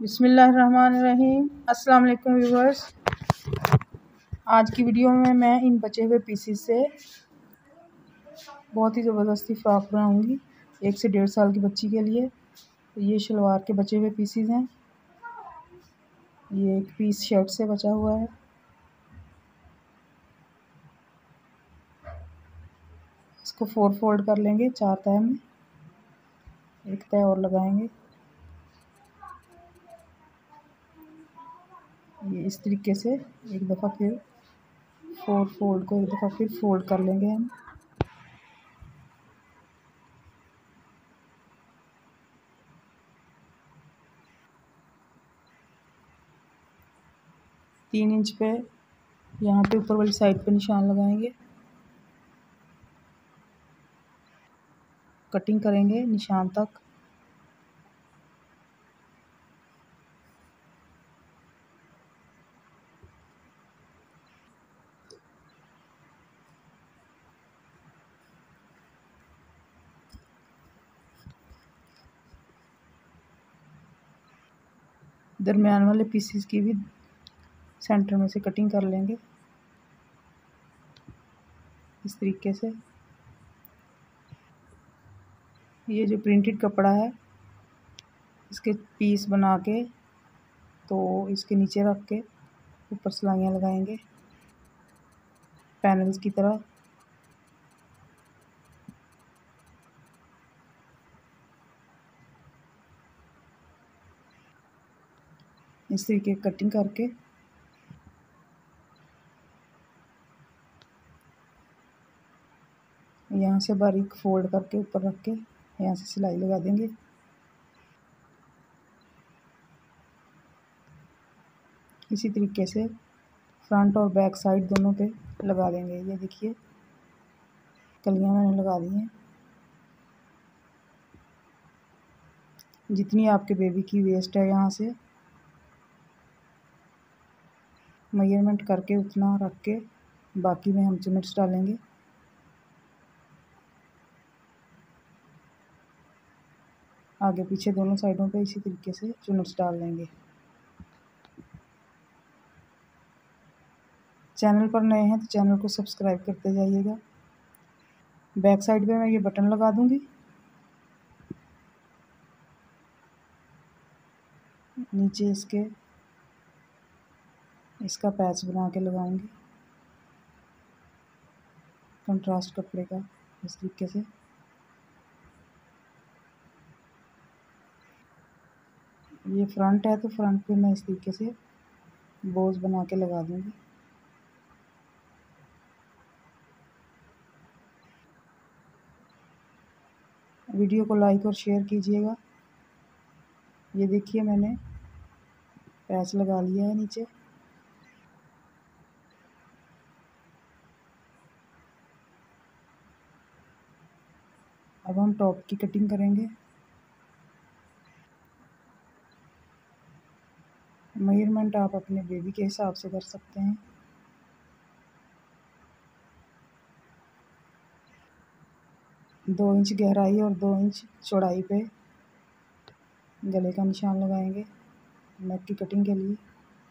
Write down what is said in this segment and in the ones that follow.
बिस्मिल्लाहिर्रहमानिर्रहीम। अस्सलाम वालेकुम व्यूअर्स। आज की वीडियो में मैं इन बचे हुए पीसीस से बहुत ही ज़बरदस्ती फ्रॉक बनाऊंगी 1 से 1.5 साल की बच्ची के लिए। तो ये शलवार के बचे हुए पीसीस हैं। ये एक पीस शर्ट से बचा हुआ है। इसको 4 फोल्ड कर लेंगे 4 तह में, एक तह और लगाएंगे। ये इस तरीके से एक दफ़ा फिर 4 फोल्ड को एक दफ़ा फिर फोल्ड कर लेंगे हम। तीन इंच पे यहाँ पे ऊपर वाली साइड पे निशान लगाएंगे, कटिंग करेंगे निशान तक। दरमियान वाले पीसीस की भी सेंटर में से कटिंग कर लेंगे इस तरीके से। ये जो प्रिंटेड कपड़ा है इसके पीस बना के तो इसके नीचे रख के ऊपर सिलाइयाँ लगाएंगे पैनल्स की तरह। इस तरीके कटिंग करके यहाँ से बारीक फोल्ड करके ऊपर रख के यहाँ से सिलाई लगा देंगे। इसी तरीके से फ्रंट और बैक साइड दोनों पे लगा देंगे। ये देखिए कलियाँ मैंने लगा दी हैं। जितनी आपके बेबी की वेस्ट है यहाँ से मेजरमेंट करके उतना रख के बाकी में हम चुन्नट्स डालेंगे। आगे पीछे दोनों साइडों पे इसी तरीके से चुन्नट्स डाल लेंगे। चैनल पर नए हैं तो चैनल को सब्सक्राइब करते जाइएगा। बैक साइड पे मैं ये बटन लगा दूंगी। नीचे इसका पैच बना के लगाऊंगी कंट्रास्ट कपड़े का इस तरीके से। ये फ्रंट है तो फ्रंट पे मैं इस तरीके से बोज बना के लगा दूंगी। वीडियो को लाइक और शेयर कीजिएगा। ये देखिए मैंने पैच लगा लिया है नीचे। अब हम टॉप की कटिंग करेंगे। मेजरमेंट आप अपने बेबी के हिसाब से कर सकते हैं। दो इंच गहराई और 2 इंच चौड़ाई पे गले का निशान लगाएंगे नेक की कटिंग के लिए।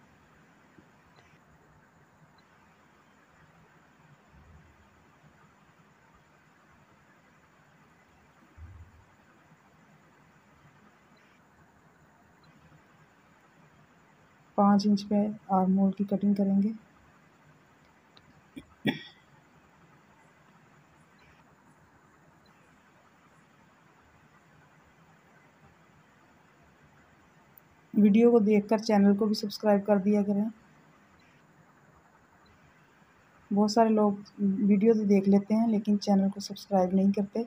पाँच इंच पे आर्म होल की कटिंग करेंगे। वीडियो को देखकर चैनल को भी सब्सक्राइब कर दिया करें। बहुत सारे लोग वीडियो तो देख लेते हैं लेकिन चैनल को सब्सक्राइब नहीं करते।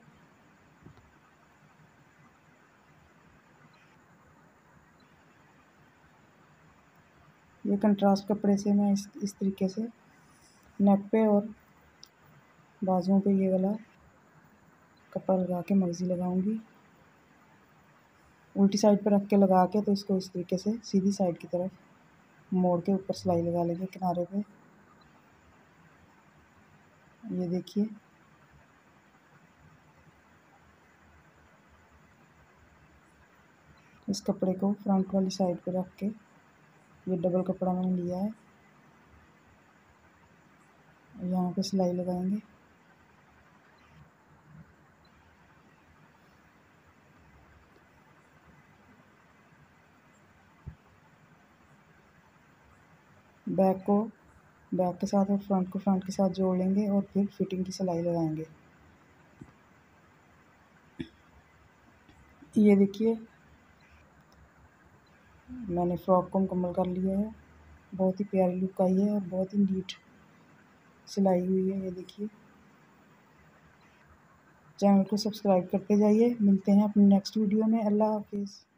ये कंट्रास्ट कपड़े से मैं इस तरीके से नेक पे और बाजुओं पे ये वाला कपड़ा लगा के मर्जी लगाऊंगी। उल्टी साइड पर रख के लगा के तो इसको इस तरीके से सीधी साइड की तरफ मोड़ के ऊपर सिलाई लगा लेंगे किनारे पे। ये देखिए इस कपड़े को फ्रंट वाली साइड पे रख के, ये डबल कपड़ा मैंने लिया है, यहाँ पे सिलाई लगाएंगे। बैक के साथ और फ्रंट को फ्रंट के साथ जोड़ लेंगे और फिर फिटिंग की सिलाई लगाएंगे। ये देखिए मैंने फ्रॉक को मुकम्मल कर लिया है। बहुत ही प्यारी लुक आई है और बहुत ही नीट सिलाई हुई है। ये देखिए, चैनल को सब्सक्राइब करते जाइए। मिलते हैं अपने नेक्स्ट वीडियो में। अल्लाह हाफिज़।